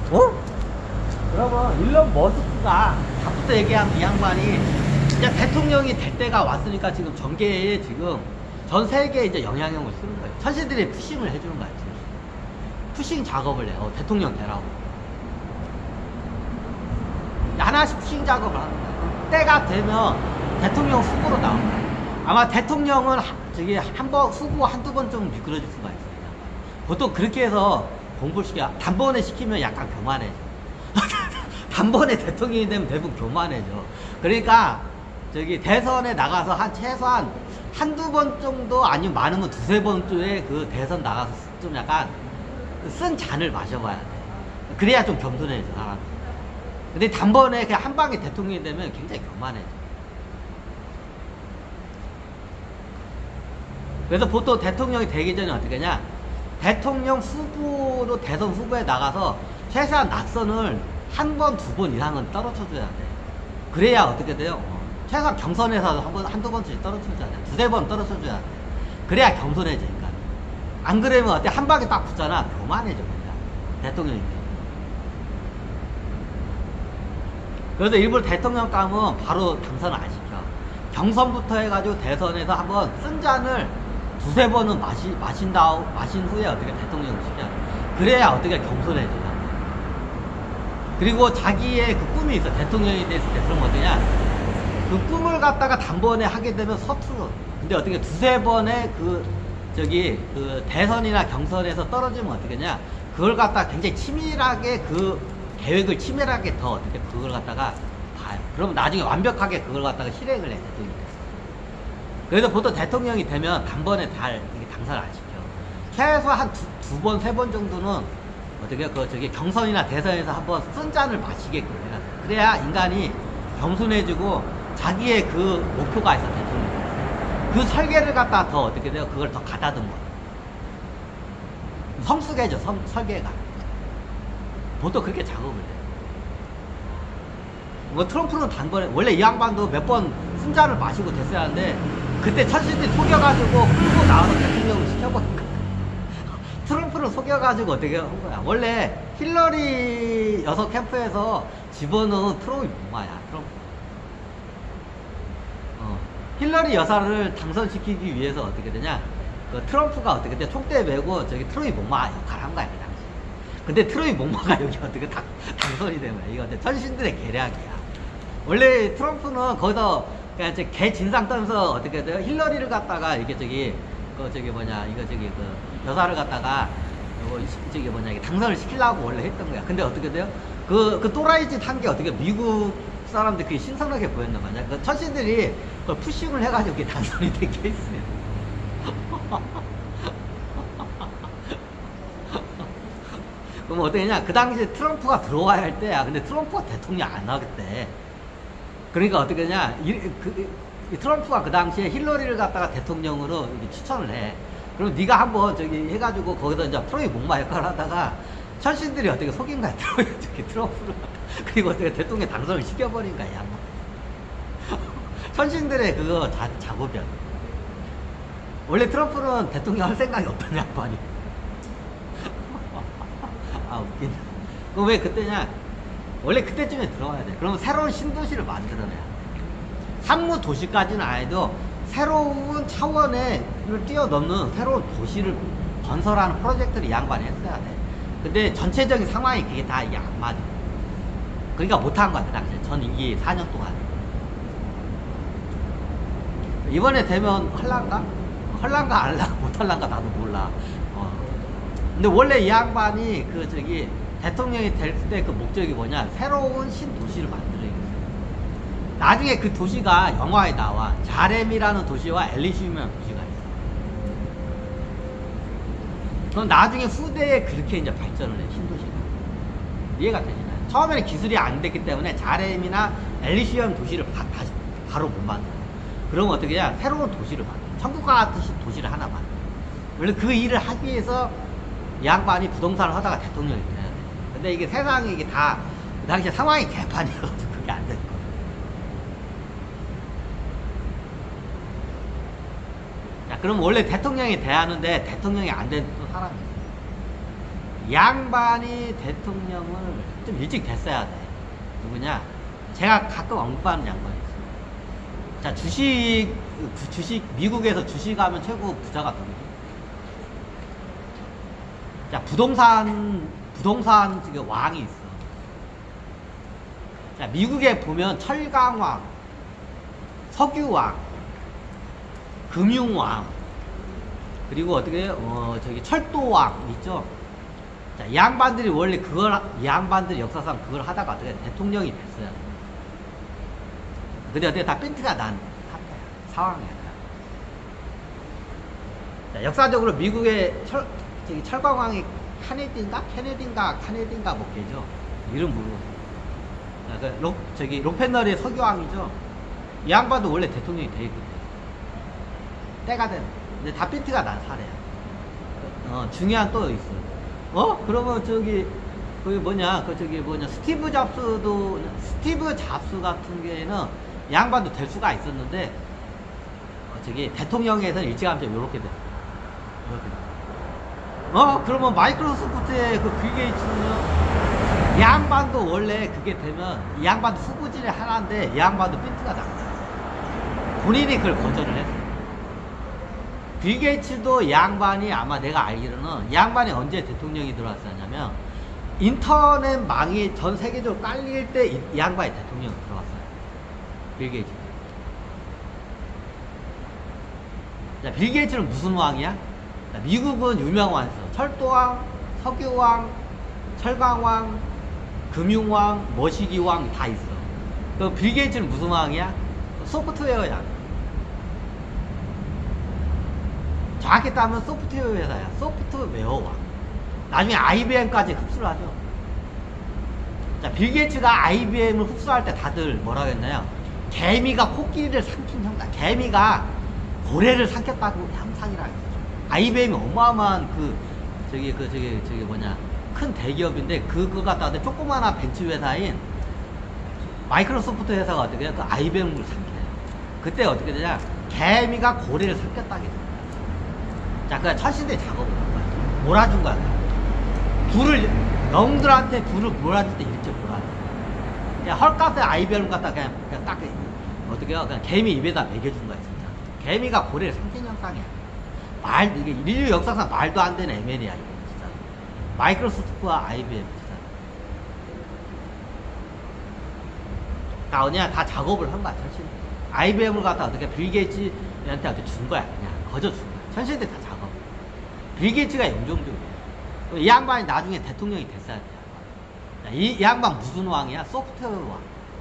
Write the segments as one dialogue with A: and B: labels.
A: 어? 그러면 일론 머스크가 답부터 얘기한 이 양반이 이제 대통령이 될 때가 왔으니까 지금 전계에 지금 전 세계에 이제 영향력을 쓰는 거예요. 천신들이 푸싱을 해주는 거예요. 푸싱 작업을 해요. 대통령 되라고. 하나씩 푸싱 작업을 하는 거예요. 때가 되면 대통령 후보로 나옵니다. 아마 대통령은 저기 한번 후보 한두 번 좀 미끄러질 수가 있어요. 보통 그렇게 해서 공부를 시켜. 단번에 시키면 약간 교만해져. 단번에 대통령이 되면 대부분 교만해져. 그러니까 저기 대선에 나가서 한 최소한 한두 번 정도 아니면 많으면 두세 번쯤에 그 대선 나가서 좀 약간 쓴 잔을 마셔봐야 돼. 그래야 좀 겸손해져 사람. 근데 단번에 그냥 한 방에 대통령이 되면 굉장히 교만해져. 그래서 보통 대통령이 되기 전에 어떻게 하냐, 대통령 후보로 대선 후보에 나가서 최소한 낙선을 한 번, 두 번 이상은 떨어져줘야 돼. 그래야 어떻게 돼요? 최소한 경선에서 한두 번씩 떨어져줘야 돼. 두세 번 떨어져줘야 돼. 그래야 겸손해지니까. 안 그러면 어때? 한 방에 딱 붙잖아. 교만해져, 그냥. 대통령이. 그래서 일부러 대통령 까면 바로 당선 안 시켜. 경선부터 해가지고 대선에서 한번 쓴 잔을 두세 번은 마신 후에 어떻게 대통령을 시켜. 그래야 어떻게 겸손해져. 그리고 자기의 그 꿈이 있어. 대통령이 됐을 때. 그럼 어떠냐? 그 꿈을 갖다가 단번에 하게 되면 서투러. 근데 어떻게 두세 번의 그 대선이나 경선에서 떨어지면 어떻게냐? 그걸 갖다가 굉장히 치밀하게 그 계획을 치밀하게 더 어떻게 그걸 갖다가 봐요. 그러면 나중에 완벽하게 그걸 갖다가 실행을 해. 대통령이 됐어. 그래서 보통 대통령이 되면 단번에 당선을 안 시켜. 최소 한 두 번, 세 번 정도는 어떻게 경선이나 대선에서 한번 쓴 잔을 마시게끔 해야 돼. 그래야 인간이 겸손해지고 자기의 그 목표가 있어. 대통령. 그 설계를 갖다 더 어떻게 돼요? 그걸 더 가다듬어. 성숙해져. 설계가. 보통 그렇게 작업을 해. 뭐 트럼프는 단번에, 원래 이 양반도 몇 번 순자를 마시고 됐어야 하는데 그때 천신들이 속여가지고 끌고 나와서 대통령을 시켜버린 거야. 트럼프를 속여가지고 어떻게 한 거야. 원래 힐러리 여섯 캠프에서 집어넣은 트럼프 목마야. 트럼프. 힐러리 여사를 당선시키기 위해서 어떻게 되냐, 그 트럼프가 어떻게 돼, 총대 메고 저기 트럼프 목마 역할을 한 거야, 그 당시. 근데 트럼프 목마가 여기 어떻게 당선이 된 거야. 이거 천신들의 계략이야. 원래 트럼프는 거기서 그냥 개 진상 떠면서 어떻게 돼요? 힐러리를 갖다가 이게 그 여사를 갖다가 이게 당선을 시키려고 원래 했던 거야. 근데 어떻게 돼요? 그 또라이 짓 한 게 어떻게 미국 사람들 그게 신선하게 보였단 말이야. 그 천신들이 그걸 푸싱을 해가지고 이게 당선이 된 케이스예요. 그럼 어떠냐? 그 당시에 트럼프가 들어와야 할 때야. 근데 트럼프가 대통령 안 하겠대. 그러니까 어떻게 하냐? 트럼프가 그 당시에 힐러리를 갖다가 대통령으로 추천을 해. 그럼 네가 한번 해가지고 거기서 이제 트럼프 목마 역할을 하다가 천신들이 어떻게 속인 거야. 트럼프를. 그리고 어떻게 대통령 당선을 시켜버린 거야. 천신들의 그거 작업이야. 원래 트럼프는 대통령 할 생각이 없던 양반이. 아, 웃긴다. 그럼 왜 그때냐? 원래 그때쯤에 들어와야 돼. 그러면 새로운 신도시를 만들어내야 돼. 상무 도시까지는 아니도 새로운 차원을 뛰어넘는 새로운 도시를 건설하는 프로젝트를 이 양반이 했어야 돼. 근데 전체적인 상황이 그게 다 이게 안 맞아. 그러니까 못한 거야, 그 당시에. 전 임기 4년 동안. 이번에 되면 할란가? 할란가 안 할란가 못 할란가 나도 몰라. 근데 원래 이 양반이 대통령이 될 때 그 목적이 뭐냐, 새로운 신도시를 만들어야겠어요. 나중에 그 도시가 영화에 나와. 자렘이라는 도시와 엘리시움이라는 도시가 있어. 그럼 나중에 후대에 그렇게 이제 발전을 해, 신도시가. 이해가 되시나요? 처음에는 기술이 안 됐기 때문에 자렘이나 엘리시움 도시를 다시 바로 못 만들어. 그러면 어떻게 해야 새로운 도시를 만들어. 천국과 같은 도시를 하나 만들어. 원래 그 일을 하기 위해서 이 양반이 부동산을 하다가 대통령이 돼야 돼. 근데 이게 세상이 이게 다 그 당시에 상황이 개판이어가지고 그게 안 된 거야. 자, 그럼 원래 대통령이 돼야 하는데 대통령이 안 된 또 사람이 있어. 양반이 대통령을 좀 일찍 됐어야 돼. 누구냐? 제가 가끔 언급하는 양반이 있어요. 자, 주식, 미국에서 주식하면 최고 부자가 누구지? 자, 부동산 지금 왕이 있어. 자, 미국에 보면 철강왕, 석유왕, 금융왕, 그리고 어떻게, 저기 철도왕 있죠? 자, 이 양반들이 원래 이 양반들이 역사상 그걸 하다가 어떻게 대통령이 됐어요. 근데 어떻게 다 핀트가 난 상황이야. 자, 역사적으로 미국의 철강왕이 카네디인가 뭐 걔죠. 이름 모르고. 록펜널의 석유왕이죠. 이 양반도 원래 대통령이 돼 있거든. 때가 된. 근데 다 핀트가 난 사례야. 중요한 또 있어. 그러면 스티브 잡스 같은 경우에는 양반도 될 수가 있었는데, 대통령에서는 일찌감치 요렇게 돼. 그러면 마이크로소프트의 그 빌 게이츠는요, 이 양반도 원래 그게 되면, 이 양반도 후보진의 하나인데, 이 양반도 핀트가 납니다. 본인이 그걸 거절을 했어요. 빌 게이츠도 이 양반이 아마 내가 알기로는 이 양반이 언제 대통령이 들어왔었냐면 인터넷망이 전 세계적으로 깔릴 때 이 양반이 대통령이 들어왔어요. 빌 게이츠. 자, 빌 게이츠는 무슨 왕이야? 자, 미국은 유명한 왕이 있어. 철도왕, 석유왕, 철강왕, 금융왕, 머시기왕 다 있어. 그 빌 게이츠는 무슨 왕이야? 소프트웨어야. 정확히 따면 소프트웨어 회사야. 소프트웨어 왕. 나중에 IBM까지 흡수를 하죠. 자, 빌 게이츠가 IBM을 흡수할 때 다들 뭐라고 했나요? 개미가 코끼리를 삼킨 형사. 개미가 고래를 삼켰다고 형상이라 했어요. IBM이 어마어마한 큰 대기업인데 그거 갖다가 조그마한 벤츠 회사인 마이크로소프트 회사가 어떻게 해요? 그 IBM을 삼켜요. 그때 어떻게 되냐? 개미가 고래를 삼켰다고 했어요. 자, 그 철신대 작업을 한 거야. 몰아준 거야. 영들한테 불을 몰아줄 때 일찍 몰아줘. 그냥 헐값에 IBM 갖다 그냥 딱, 어떻게 해요? 그냥 개미 입에다 먹여준 거야, 진짜. 개미가 고래를 삼킨 형상이야. 이게 인류 역사상 말도 안 되는 MN이야, 이거, 진짜. 마이크로소프트와 IBM, 진짜. 다 어디냐, 다 작업을 한 거야, 철신대. IBM을 갖다 어떻게 빌 게이츠한테 어떻게 준 거야, 그냥. 거저 준 거야. 철신대 다 작업. 빌 게이츠가 영종적이야. 이 양반이 나중에 대통령이 됐어야 돼. 이 양반 무슨 왕이야? 소프트웨어 왕.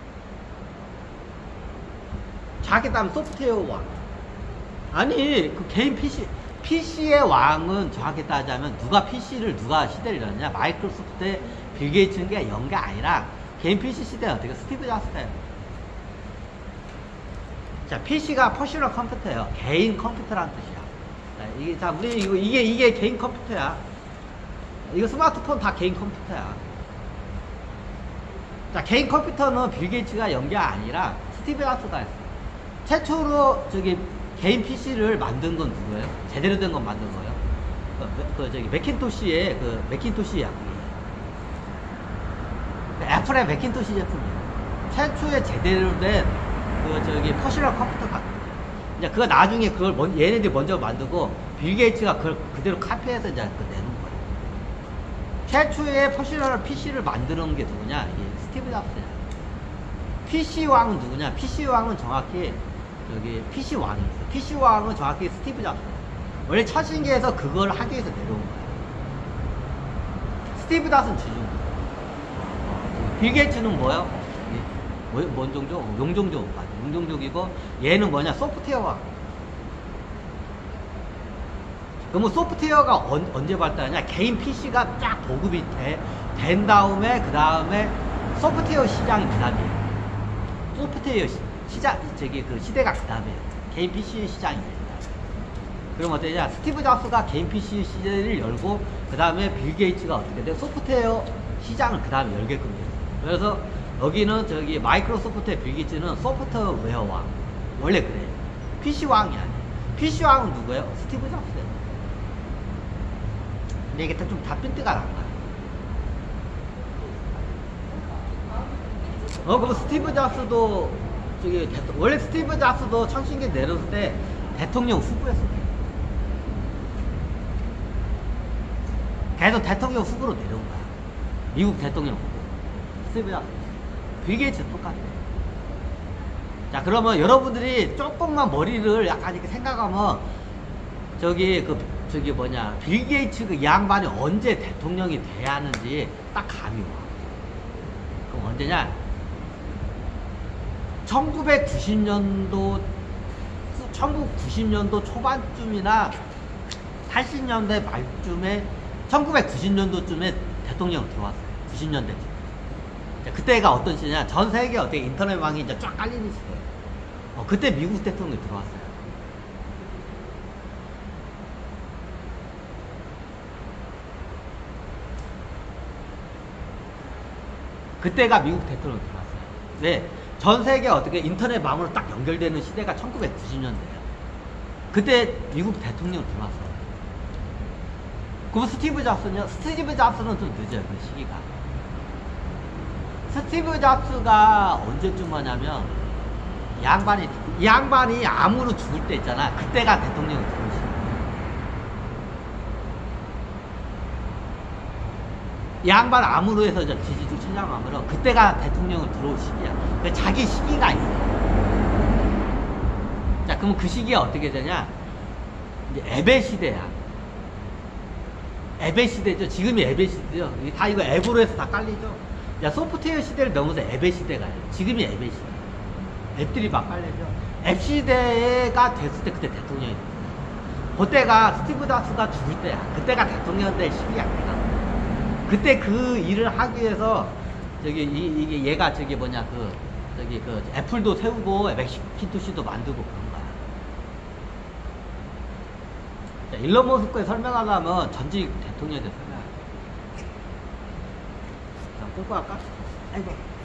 A: 자기 따면 소프트웨어 왕. 아니, 그 개인 PC의 왕은 정확히 따지자면 누가 시대를 열었냐? 마이크로소프트의 빌 게이츠가 연 게 아니라 개인 PC 시대는 어떻게 스티브 잡스예요. 자, PC가 퍼스널 컴퓨터예요. 개인 컴퓨터라는 뜻이야. 이게 개인 컴퓨터야. 이거 스마트폰 다 개인 컴퓨터야. 자, 개인 컴퓨터는 빌 게이츠가 연 게 아니라 스티브 잡스가 했어. 최초로 개인 PC를 만든 건 누구예요? 제대로 된 건 만든 거예요? 맥킨토시의 맥킨토시야. 애플의 맥킨토시 제품이에요. 최초의 제대로 된 퍼스널 컴퓨터가. 이제 그거 나중에 얘네들이 먼저 만들고 빌 게이츠가 그걸 그대로 카피해서 이제 내놓은 거예요. 최초의 퍼스널 PC를 만드는 게 누구냐? 이게 스티브 잡스야. PC왕은 누구냐? PC왕은 정확히 PC왕이 있어. PC왕은 정확히 스티브 잡스. 원래 첫 신기에서 그걸 하기 위해서 내려온 거야. 스티브 잡스는 주종. 빌 게이츠는 뭐야? 뭔 종족? 용종족. 용종족이고, 얘는 뭐냐? 소프트웨어왕. 그러면 소프트웨어가 언제 발달하냐? 개인 PC가 쫙 보급이 된 다음에, 그 다음에 소프트웨어 시장이 그 다음이에요. 소프트웨어 시대가 그 다음이에요. 개인 PC 시장이 됩니다. 그럼 어떠냐? 스티브 잡스가 개인 PC 시대를 열고, 그 다음에 빌 게이츠가 어떻게 돼? 소프트웨어 시장을 그 다음에 열게끔 돼요. 그래서 여기는 마이크로소프트의 빌 게이츠는 소프트웨어 왕. 원래 그래. PC 왕이 아니에요. PC 왕은 누구예요? 스티브 잡스예요. 근데 이게 좀 다 핀트가 난 거야. 그럼 스티브 잡스도 원래 스티브 잡스도 청신기 내렸을 때 대통령 후보였어. 계속 대통령 후보로 내려온 거야. 미국 대통령 후보. 스티브 잡스. 빌 게이츠 똑같아. 자, 그러면 여러분들이 조금만 머리를 약간 이렇게 생각하면 빌 게이츠 그 양반이 언제 대통령이 돼야 하는지 딱 감이 와. 그럼 언제냐? 1990년도 초반쯤이나 80년대 말쯤에 1990년도쯤에 대통령 들어왔어요. 90년대. 그때가 어떤 시대냐? 전 세계 어떻게 인터넷망이 이제 쫙 깔리는 시대예요. 그때 미국 대통령이 들어왔어요. 그때가 미국 대통령이 들어왔어요. 네. 전 세계 어떻게 인터넷망으로 딱 연결되는 시대가 1990년대예요. 그때 미국 대통령 들어왔어요. 그럼 스티브 잡스는요? 스티브 잡스는 좀 늦어요, 그 시기가. 스티브 잡스가 언제쯤 하냐면, 이 양반이 암으로 죽을 때 있잖아. 그때가 대통령이 들어온 시기. 이 양반 암으로 해서 이제 뒤지고 천장암으로 그때가 대통령을 들어올 시기야. 자기 시기가 있어. 자, 그러면 그 시기에 어떻게 되냐? 이제 에베 시대야. 에베 시대죠. 지금이 에베 시대죠. 다 이거 앱으로 해서 다 깔리죠. 야, 소프트웨어 시대를 넘어서 에베 시대가 요 지금이 에베 시대. 앱들이 막 깔려죠. 앱 시대가 됐을 때 그때 대통령이 됐어. 그때가 스티브 잡스가 죽을 때야. 그때가 대통령 될 시기야. 그때 그 일을 하기 위해서 이게 얘가 애플도 세우고 맥킨토시도 만들고 그런 거야. 자, 일론 머스크에 설명하려면 전직 대통령에 대해 설명해. 자, 뽀뽀 할까? 아이고.